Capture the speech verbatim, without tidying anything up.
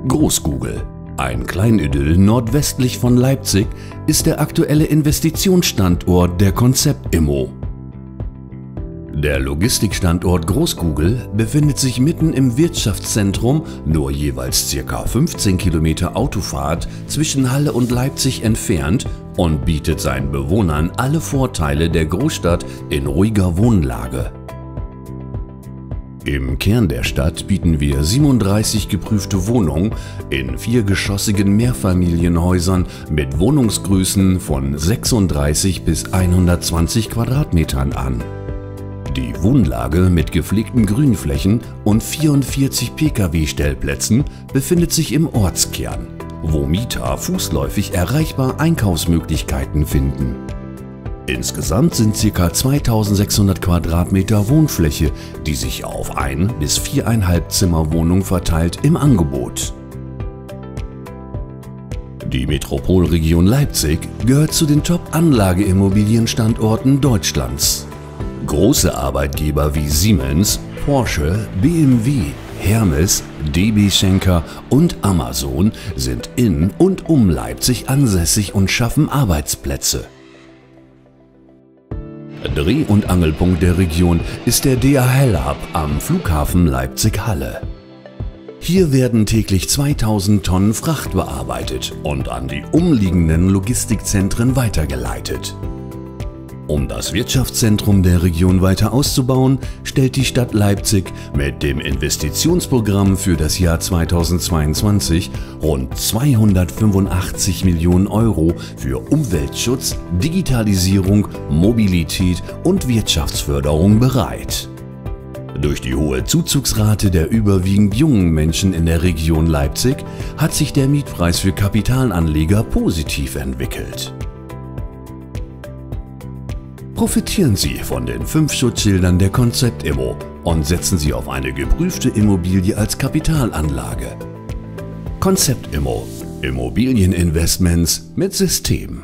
Großgugel, ein Kleinidyll nordwestlich von Leipzig, ist der aktuelle Investitionsstandort der Concept Immo. Der Logistikstandort Großgugel befindet sich mitten im Wirtschaftszentrum, nur jeweils ca. fünfzehn Kilometer Autofahrt zwischen Halle und Leipzig entfernt und bietet seinen Bewohnern alle Vorteile der Großstadt in ruhiger Wohnlage. Im Kern der Stadt bieten wir siebenunddreißig geprüfte Wohnungen in viergeschossigen Mehrfamilienhäusern mit Wohnungsgrößen von sechsunddreißig bis hundertzwanzig Quadratmetern an. Die Wohnlage mit gepflegten Grünflächen und vierundvierzig Pkw-Stellplätzen befindet sich im Ortskern, wo Mieter fußläufig erreichbar Einkaufsmöglichkeiten finden. Insgesamt sind ca. zweitausendsechshundert Quadratmeter Wohnfläche, die sich auf ein bis viereinhalb Zimmerwohnungen verteilt, im Angebot. Die Metropolregion Leipzig gehört zu den Top-Anlageimmobilienstandorten Deutschlands. Große Arbeitgeber wie Siemens, Porsche, B M W, Hermes, D B Schenker und Amazon sind in und um Leipzig ansässig und schaffen Arbeitsplätze. Dreh- und Angelpunkt der Region ist der D H L Hub am Flughafen Leipzig-Halle. Hier werden täglich zweitausend Tonnen Fracht bearbeitet und an die umliegenden Logistikzentren weitergeleitet. Um das Wirtschaftszentrum der Region weiter auszubauen, stellt die Stadt Leipzig mit dem Investitionsprogramm für das Jahr zweitausendzweiundzwanzig rund zweihundertfünfundachtzig Millionen Euro für Umweltschutz, Digitalisierung, Mobilität und Wirtschaftsförderung bereit. Durch die hohe Zuzugsrate der überwiegend jungen Menschen in der Region Leipzig hat sich der Mietpreis für Kapitalanleger positiv entwickelt. Profitieren Sie von den fünf Schutzschildern der Concept Immo und setzen Sie auf eine geprüfte Immobilie als Kapitalanlage. Concept Immo – Immobilieninvestments mit System.